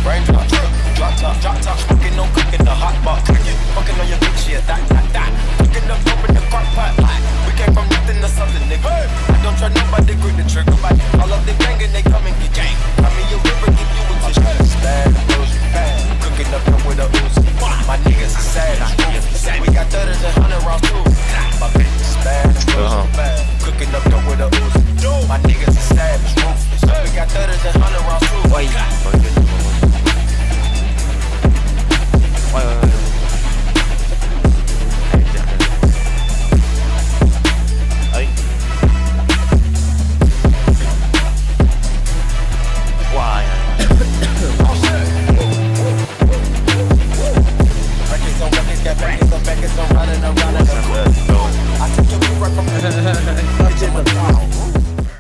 Raindrop, drop top, smoking, no cooking, the hot box. Fucking on your bitch, yeah, that. Fucking up dope in the crock pot. We came from nothing to something, nigga. I don't try nobody, grip the trigger, but all of they banging, they come and get gang.